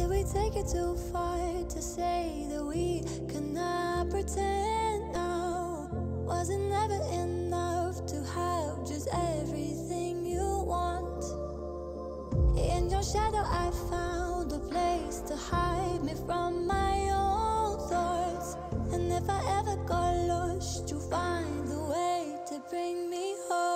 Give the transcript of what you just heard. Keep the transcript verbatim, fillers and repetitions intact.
did we take it too far to say that we could not pretend now? Was it never enough to have just everything you want? In your shadow I found a place to hide me from my own thoughts. And if I ever got lost, you'll find a way to bring me home.